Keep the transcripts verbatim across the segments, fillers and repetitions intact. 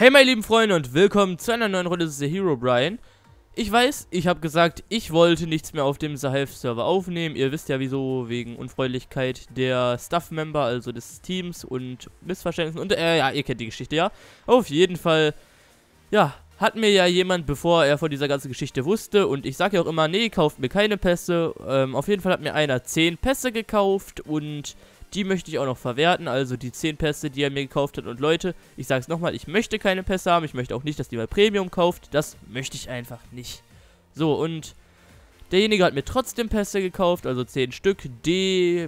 Hey meine lieben Freunde und willkommen zu einer neuen Runde The Herobrine. Ich weiß, ich habe gesagt, ich wollte nichts mehr auf dem The Hive Server aufnehmen. Ihr wisst ja wieso, wegen Unfreundlichkeit der Staff-Member, also des Teams und Missverständnissen. Und äh, ja, ihr kennt die Geschichte, ja. Auf jeden Fall, ja, hat mir ja jemand, bevor er von dieser ganzen Geschichte wusste, und ich sage ja auch immer, nee, kauft mir keine Pässe. Ähm, auf jeden Fall hat mir einer zehn Pässe gekauft und die möchte ich auch noch verwerten, also die zehn Pässe, die er mir gekauft hat. Und Leute, ich sage es nochmal, ich möchte keine Pässe haben, ich möchte auch nicht, dass die mal Premium kauft, das möchte ich einfach nicht. So, und derjenige hat mir trotzdem Pässe gekauft, also zehn Stück, D,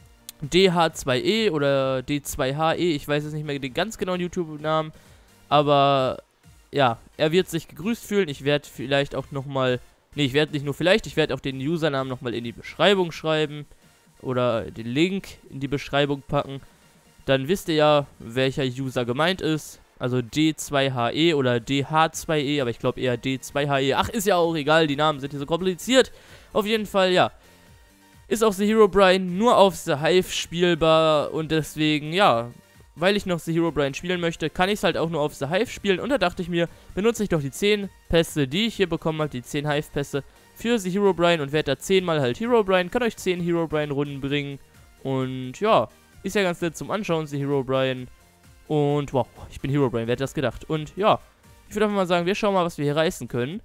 D H zwei E oder D zwei H E, ich weiß jetzt nicht mehr den ganz genauen YouTube-Namen, aber ja, er wird sich gegrüßt fühlen. Ich werde vielleicht auch nochmal, nee, ich werde nicht nur vielleicht, ich werde auch den Usernamen nochmal in die Beschreibung schreiben. Oder den Link in die Beschreibung packen. Dann wisst ihr ja, welcher User gemeint ist. Also D zwei H E oder D H zwei E, aber ich glaube eher D zwei H E. Ach, ist ja auch egal, die Namen sind hier so kompliziert. Auf jeden Fall, ja. Ist auch The Herobrine nur auf The Hive spielbar und deswegen, ja, weil ich noch The Herobrine spielen möchte, kann ich es halt auch nur auf The Hive spielen. Und da dachte ich mir, benutze ich doch die zehn Pässe, die ich hier bekommen habe, die zehn Hive-Pässe, für The Herobrine und werde da zehnmal halt Herobrine, kann euch zehn Herobrine-Runden bringen. Und ja, ist ja ganz nett zum Anschauen, The Herobrine. Und wow, ich bin Herobrine, wer hätte das gedacht? Und ja, ich würde einfach mal sagen, wir schauen mal, was wir hier reißen können.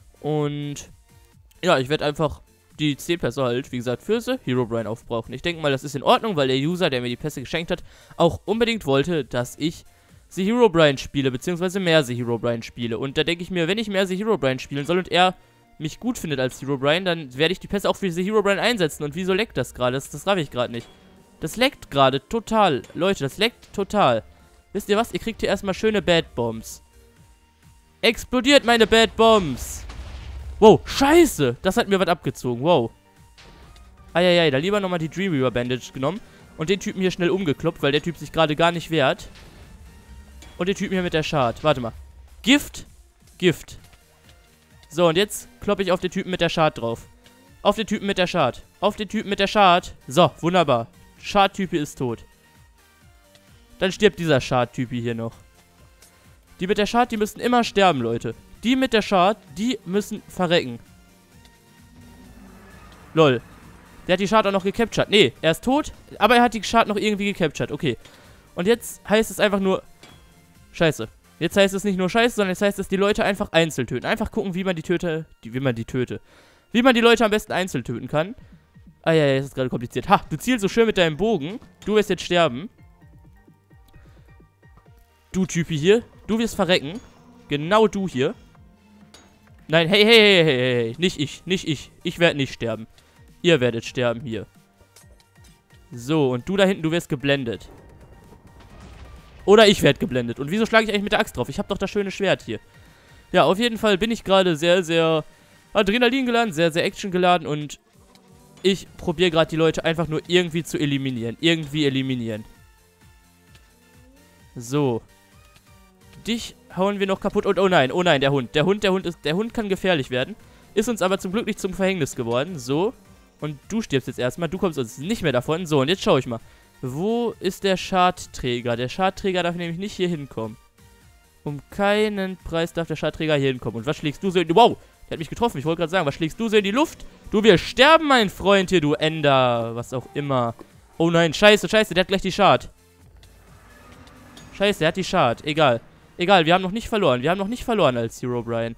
Und ja, ich werde einfach die zehn Pässe halt, wie gesagt, für The Herobrine aufbrauchen. Ich denke mal, das ist in Ordnung, weil der User, der mir die Pässe geschenkt hat, auch unbedingt wollte, dass ich The Herobrine spiele, beziehungsweise mehr The Herobrine spiele. Und da denke ich mir, wenn ich mehr The Herobrine spielen soll und er mich gut findet als Herobrine, dann werde ich die Pässe auch für The Herobrine einsetzen. Und wieso leckt das gerade? Das, das raff ich gerade nicht. Das leckt gerade total. Leute, das leckt total. Wisst ihr was? Ihr kriegt hier erstmal schöne Bad Bombs. Explodiert meine Bad Bombs. Wow, scheiße. Das hat mir was abgezogen. Wow. Eieiei, da lieber nochmal die Dreamweaver Bandage genommen. Und den Typen hier schnell umgekloppt, weil der Typ sich gerade gar nicht wehrt. Und den Typen hier mit der Shard. Warte mal. Gift. Gift. So, und jetzt kloppe ich auf den Typen mit der Shard drauf. Auf den Typen mit der Shard. Auf den Typen mit der Shard. So, wunderbar. Shard-Typi ist tot. Dann stirbt dieser Shard-Typi hier noch. Die mit der Shard, die müssen immer sterben, Leute. Die mit der Shard, die müssen verrecken. Lol. Der hat die Shard auch noch gecaptured. Nee, er ist tot, aber er hat die Shard noch irgendwie gecaptured. Okay. Und jetzt heißt es einfach nur... Scheiße. Jetzt heißt es nicht nur Scheiße, sondern jetzt heißt es, die Leute einfach einzeln töten. Einfach gucken, wie man die töte, die, wie man die töte. Wie man die Leute am besten einzeln töten kann. Ah ja, ja, das ist gerade kompliziert. Ha, du zielst so schön mit deinem Bogen. Du wirst jetzt sterben. Du Typi hier. Du wirst verrecken. Genau du hier. Nein, hey, hey, hey, hey, hey. Nicht ich, nicht ich. Ich werde nicht sterben. Ihr werdet sterben hier. So, und du da hinten, du wirst geblendet. Oder ich werde geblendet. Und wieso schlage ich eigentlich mit der Axt drauf? Ich habe doch das schöne Schwert hier. Ja, auf jeden Fall bin ich gerade sehr, sehr Adrenalin geladen, sehr, sehr Action geladen. Und ich probiere gerade die Leute einfach nur irgendwie zu eliminieren. Irgendwie eliminieren. So. Dich hauen wir noch kaputt. Und oh nein, oh nein, der Hund. Der Hund, der Hund ist, der Hund kann gefährlich werden. Ist uns aber zum Glück nicht zum Verhängnis geworden. So. Und du stirbst jetzt erstmal. Du kommst uns nicht mehr davon. So, und jetzt schaue ich mal. Wo ist der Schadträger? Der Schadträger darf nämlich nicht hier hinkommen. Um keinen Preis darf der Schadträger hier hinkommen. Und was schlägst du so in die... Wow, der hat mich getroffen. Ich wollte gerade sagen, was schlägst du so in die Luft? Du wirst sterben, mein Freund hier, du Ender. Was auch immer. Oh nein, scheiße, scheiße, der hat gleich die Schad. Scheiße, der hat die Schad. Egal. Egal, wir haben noch nicht verloren. Wir haben noch nicht verloren als Herobrine.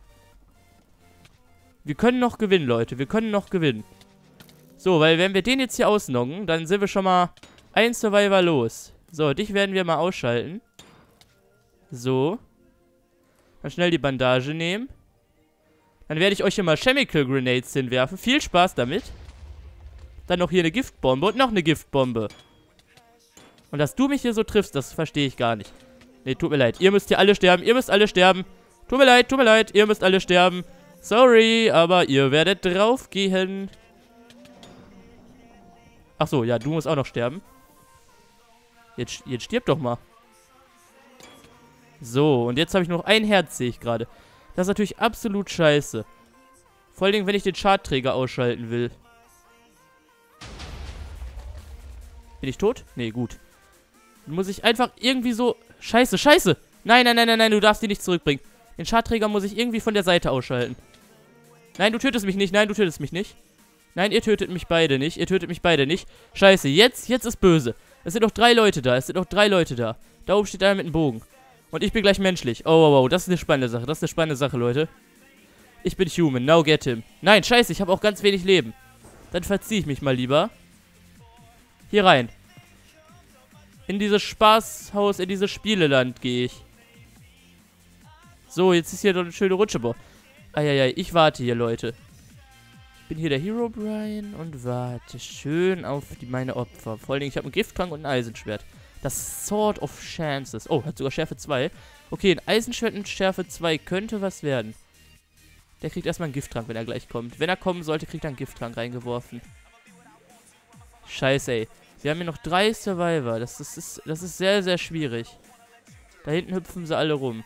Wir können noch gewinnen, Leute. Wir können noch gewinnen. So, weil wenn wir den jetzt hier ausnoggen, dann sind wir schon mal ein Survivor los. So, dich werden wir mal ausschalten. So. Dann schnell die Bandage nehmen. Dann werde ich euch hier mal Chemical Grenades hinwerfen. Viel Spaß damit. Dann noch hier eine Giftbombe und noch eine Giftbombe. Und dass du mich hier so triffst, das verstehe ich gar nicht. Nee, tut mir leid. Ihr müsst hier alle sterben. Ihr müsst alle sterben. Tut mir leid, tut mir leid. Ihr müsst alle sterben. Sorry, aber ihr werdet draufgehen. Ach so, ja, du musst auch noch sterben. Jetzt, jetzt stirb doch mal. So, und jetzt habe ich noch ein Herz, sehe ich gerade. Das ist natürlich absolut scheiße. Vor allen Dingen, wenn ich den Schadträger ausschalten will. Bin ich tot? Nee, gut. Dann muss ich einfach irgendwie so... Scheiße, scheiße! Nein, nein, nein, nein, nein, du darfst die nicht zurückbringen. Den Schadträger muss ich irgendwie von der Seite ausschalten. Nein, du tötest mich nicht. Nein, du tötest mich nicht. Nein, ihr tötet mich beide nicht. Ihr tötet mich beide nicht. Scheiße, jetzt, jetzt ist böse. Es sind noch drei Leute da. Es sind noch drei Leute da. Da oben steht einer mit einem Bogen. Und ich bin gleich menschlich. Oh, wow, wow. Das ist eine spannende Sache. Das ist eine spannende Sache, Leute. Ich bin human. Now get him. Nein, scheiße. Ich habe auch ganz wenig Leben. Dann verziehe ich mich mal lieber. Hier rein. In dieses Spaßhaus, in dieses Spieleland gehe ich. So, jetzt ist hier doch eine schöne Rutsche. Boah. Eieiei, ich warte hier, Leute. Ich bin hier der Herobrine und warte schön auf die, meine Opfer. Vor allen Dingen, ich habe einen Gifttrank und ein Eisenschwert. Das Sword of Chances. Oh, hat sogar Schärfe zwei. Okay, ein Eisenschwert mit Schärfe zwei könnte was werden. Der kriegt erstmal einen Gifttrank, wenn er gleich kommt. Wenn er kommen sollte, kriegt er einen Gifttrank reingeworfen. Scheiße, ey. Wir haben hier noch drei Survivor. Das, das, ist, das ist sehr, sehr schwierig. Da hinten hüpfen sie alle rum.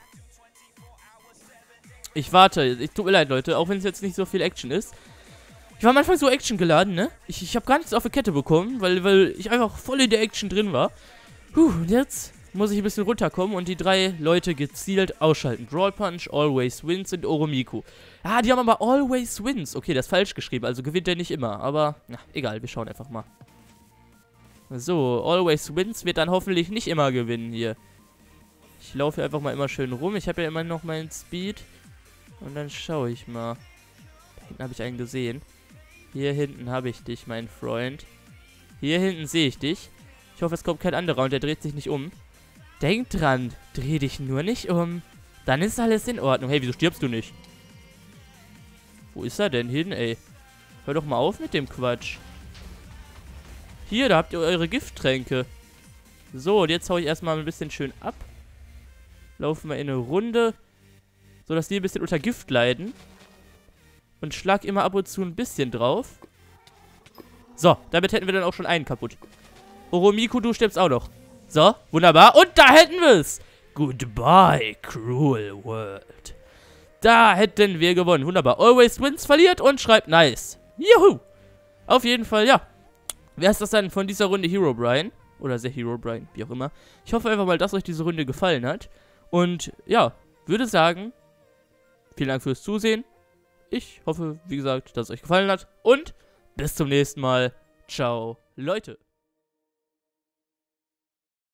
Ich warte. Ich tut mir leid, Leute. Auch wenn es jetzt nicht so viel Action ist. Ich war manchmal so Action geladen, ne? Ich, ich habe gar nichts auf die Kette bekommen, weil, weil ich einfach voll in der Action drin war. Puh, und jetzt muss ich ein bisschen runterkommen und die drei Leute gezielt ausschalten. Brawl Punch, Always Wins und Oromiku. Ah, die haben aber Always Wins. Okay, das ist falsch geschrieben, also gewinnt der nicht immer. Aber, na, egal, wir schauen einfach mal. So, Always Wins wird dann hoffentlich nicht immer gewinnen hier. Ich laufe hier einfach mal immer schön rum. Ich habe ja immer noch meinen Speed. Und dann schaue ich mal. Da hinten habe ich einen gesehen. Hier hinten habe ich dich, mein Freund. Hier hinten sehe ich dich. Ich hoffe, es kommt kein anderer und der dreht sich nicht um. Denk dran, dreh dich nur nicht um. Dann ist alles in Ordnung. Hey, wieso stirbst du nicht? Wo ist er denn hin, ey? Hör doch mal auf mit dem Quatsch. Hier, da habt ihr eure Gifttränke. So, und jetzt hau ich erstmal ein bisschen schön ab. Laufen wir in eine Runde. So, dass die ein bisschen unter Gift leiden. Und schlag immer ab und zu ein bisschen drauf. So, damit hätten wir dann auch schon einen kaputt. Oromiku, du stirbst auch noch. So, wunderbar. Und da hätten wir es. Goodbye, cruel world. Da hätten wir gewonnen. Wunderbar. Always Wins verliert und schreibt nice. Juhu. Auf jeden Fall, ja. Wer ist das dann von dieser Runde Herobrine? Oder The Herobrine, wie auch immer. Ich hoffe einfach mal, dass euch diese Runde gefallen hat. Und ja, würde sagen, vielen Dank fürs Zusehen. Ich hoffe, wie gesagt, dass es euch gefallen hat. Und bis zum nächsten Mal. Ciao, Leute.